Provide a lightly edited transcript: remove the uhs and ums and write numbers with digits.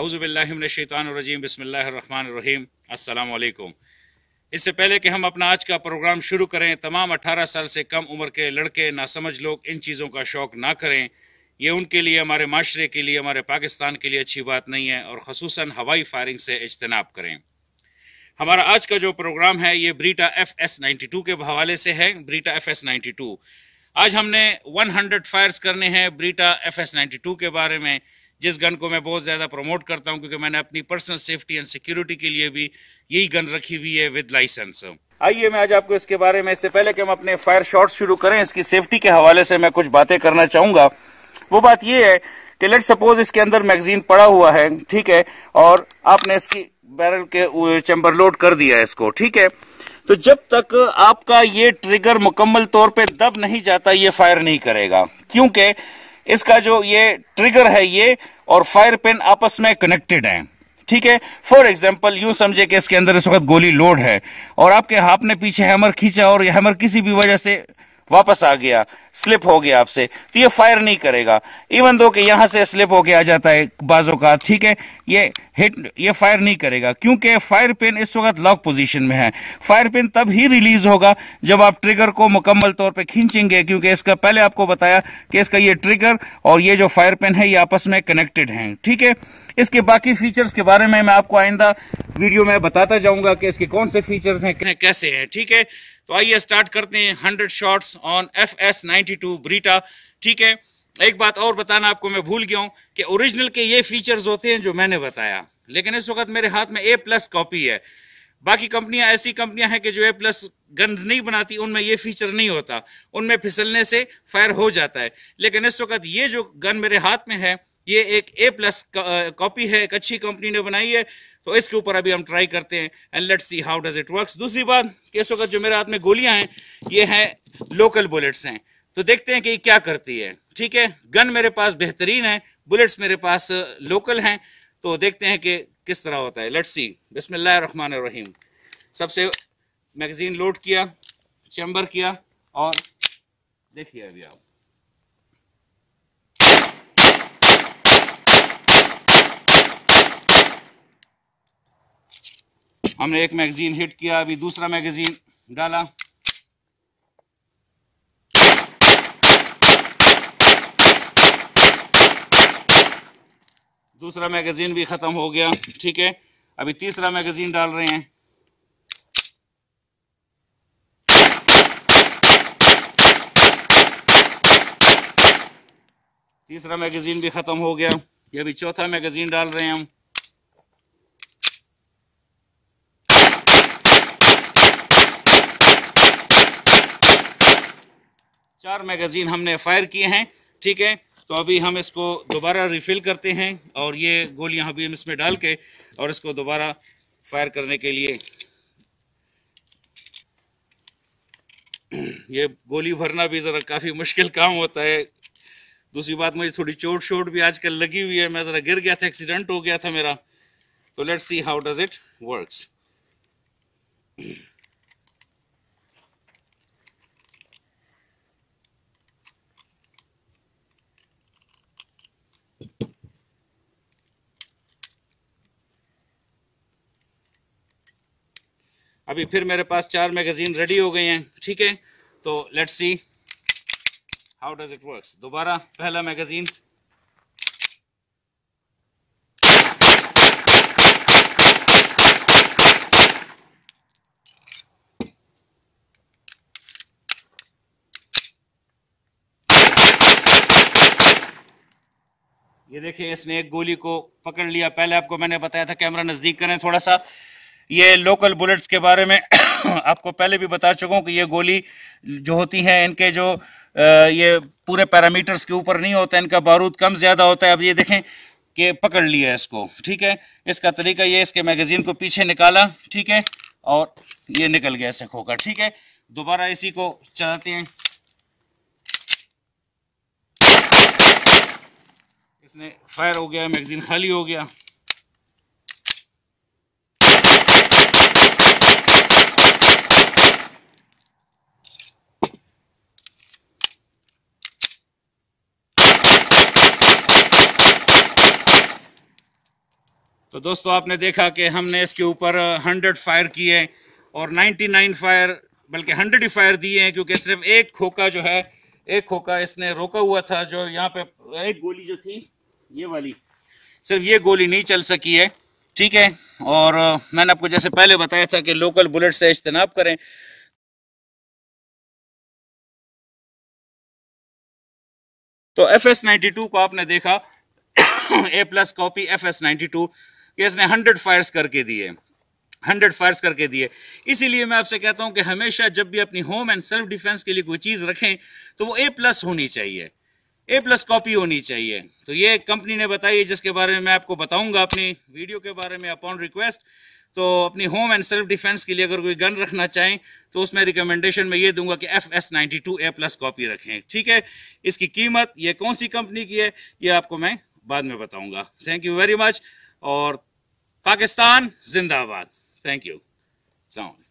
औज़ुबिल्लाहि मिनश्शैतानिर्रजीम बिस्मिल्लाहिर्रहमानिर्रहीम अस्सलाम वालेकुम। इससे पहले कि हम अपना आज का प्रोग्राम शुरू करें, तमाम 18 साल से कम उम्र के लड़के नासमझ लोग इन चीज़ों का शौक़ ना करें। ये उनके लिए, हमारे माशरे के लिए, हमारे पाकिस्तान के लिए अच्छी बात नहीं है और ख़ुसूसन हवाई फायरिंग से इज्तनाब करें। हमारा आज का जो प्रोग्राम है ये ब्रीटा FS-92 के हवाले से है। ब्रीटा FS-92 आज हमने 100 फायर्स करने हैं ब्रीटा FS-92 के बारे में, जिस गन को मैं बहुत ज़्यादा प्रमोट करता हूं क्योंकि मैंने अपनी पर्सनल सेफ्टी एंड सिक्योरिटी के लिए भी यही गन रखी हुई है विद लाइसेंस। आइए मैं आज आपको इसके बारे में, इससे पहले कि हम अपने फायर शॉट्स शुरू करें, इसकी सेफ्टी के हवाले से मैं कुछ बातें करना चाहूँगा। वो बात ये है कि लेट सपोज इसके अंदर मैगजीन पड़ा हुआ है, ठीक है, और आपने इसकी बैरल के चैम्बर लोड कर दिया है इसको, ठीक है, तो जब तक आपका ये ट्रिगर मुकम्मल तौर पे दब नहीं जाता ये फायर नहीं करेगा, क्योंकि इसका जो ये ट्रिगर है ये और फायर पिन आपस में कनेक्टेड हैं, ठीक है। फॉर एग्जांपल यूं समझे कि इसके अंदर इस वक्त गोली लोड है और आपके हाथ ने पीछे हैमर खींचा और ये हैमर किसी भी वजह से वापस आ गया, स्लिप हो गया आपसे, तो ये फायर नहीं करेगा। इवन दो कि यहां से स्लिप होके आ जाता है बाजों का, ठीक है, ये फायर नहीं करेगा क्योंकि फायर पिन इस वक्त लॉक पोजीशन में है। फायर पिन तब ही रिलीज होगा जब आप ट्रिगर को मुकम्मल तौर पे खींचेंगे, क्योंकि इसका पहले आपको बताया कि इसका ये ट्रिगर और ये जो फायर पिन है ये आपस में कनेक्टेड हैं, ठीक है। इसके बाकी फीचर्स के बारे में मैं आपको आइंदा वीडियो में बताता जाऊंगा कि इसके कौन से फीचर्स हैं, कैसे हैं, ठीक है। तो आइए स्टार्ट करते हैं 100 शॉट्स ऑन FS-92 ब्रीटा, ठीक है। एक बात और बताना आपको मैं भूल गया हूं कि ओरिजिनल के ये फीचर्स होते हैं जो मैंने बताया, लेकिन इस वक्त मेरे हाथ में A+ कॉपी है। बाकी कंपनियां, ऐसी कंपनियां हैं कि जो A+ गन्स नहीं बनाती, उनमें ये फीचर नहीं होता, उनमें फिसलने से फायर हो जाता है। लेकिन इस वक्त ये जो गन मेरे हाथ में है ये एक A+ कॉपी है, एक अच्छी कंपनी ने बनाई है, तो इसके ऊपर अभी हम ट्राई करते हैं and let's see how does it works. दूसरी बात कि इस वक्त जो मेरे हाथ में गोलियां हैं ये हैं लोकल बुलेट्स हैं, तो देखते हैं कि ये क्या करती है, ठीक है। गन मेरे पास बेहतरीन है, बुलेट्स मेरे पास लोकल हैं, तो देखते हैं कि किस तरह होता है। Let's see. बिस्मिल्लाहिर्रहमानिर्रहीम। सबसे मैगजीन लोड किया, चैम्बर किया और देखिए अभी आप, हमने एक मैगजीन हिट किया, अभी दूसरा मैगजीन डाला, दूसरा मैगजीन भी खत्म हो गया, ठीक है। अभी तीसरा मैगजीन डाल रहे हैं, तीसरा मैगजीन भी खत्म हो गया, ये अभी चौथा मैगजीन डाल रहे हैं हम। चार मैगजीन हमने फायर किए हैं, ठीक है। तो अभी हम इसको दोबारा रिफिल करते हैं और ये गोलियां अभी हम इसमें डाल के और इसको दोबारा फायर करने के लिए, ये गोली भरना भी ज़रा काफ़ी मुश्किल काम होता है। दूसरी बात, मुझे थोड़ी चोट भी आजकल लगी हुई है, मैं ज़रा गिर गया था, एक्सीडेंट हो गया था मेरा। तो let's see how does it works. अभी फिर मेरे पास 4 मैगजीन रेडी हो गए हैं, ठीक है। तो let's see how does it works. दोबारा पहला मैगजीन, ये देखिए इसने एक गोली को पकड़ लिया। पहले आपको मैंने बताया था, कैमरा नज़दीक करें थोड़ा सा, ये लोकल बुलेट्स के बारे में आपको पहले भी बता चुका हूँ कि ये गोली जो होती हैं इनके जो ये पूरे पैरामीटर्स के ऊपर नहीं होता, इनका बारूद कम ज़्यादा होता है। अब ये देखें कि पकड़ लिया है इसको, ठीक है। इसका तरीका ये, इसके मैगजीन को पीछे निकाला, ठीक है, और ये निकल गया ऐसे खोकर, ठीक है। दोबारा इसी को चलाते हैं, इसने फायर हो गया, मैगजीन खाली हो गया। तो दोस्तों आपने देखा कि हमने इसके ऊपर 100 फायर किए और 99 फायर बल्कि 100 ही फायर दिए हैं, क्योंकि सिर्फ एक खोखा जो है, एक खोखा इसने रोका हुआ था। जो यहाँ पे एक गोली जो थी ये वाली, सिर्फ ये गोली नहीं चल सकी है, ठीक है। और मैंने आपको जैसे पहले बताया था कि लोकल बुलेट से इज्तनाब करें। तो FS92 को आपने देखा A+ कॉपी FS92 कि इसने 100 फायर्स करके दिए, 100 फायर्स करके दिए। इसीलिए मैं आपसे कहता हूं कि हमेशा जब भी अपनी होम एंड सेल्फ डिफेंस के लिए कोई चीज़ रखें तो वो A+ होनी चाहिए, A+ कॉपी होनी चाहिए। तो ये कंपनी ने बताई है, जिसके बारे में मैं आपको बताऊंगा अपनी वीडियो के बारे में अपॉन रिक्वेस्ट। तो अपनी होम एंड सेल्फ डिफेंस के लिए अगर कोई गन रखना चाहें तो उसमें रिकमेंडेशन में ये दूंगा कि FS92 A+ कॉपी रखें, ठीक है। इसकी कीमत, ये कौन सी कंपनी की है, ये आपको मैं बाद में बताऊंगा। थैंक यू वेरी मच और पाकिस्तान जिंदाबाद। Thank you.